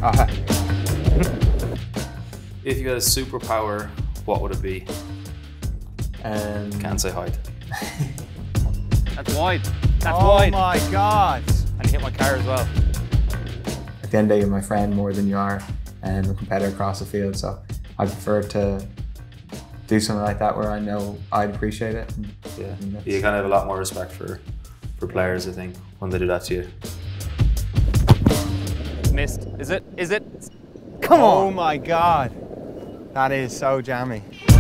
Uh, If you had a superpower, what would it be? Can't say height. That's wide. That's oh wide. my God. And he hit my car as well. At the end of the day, you're my friend more than you are a competitor across the field, so I prefer to do something like that where I know I'd appreciate it. Yeah, you kind of have a lot more respect for players, I think, when they do that to you. Missed. Is it? Is it? Come on. Oh my God. That is so jammy.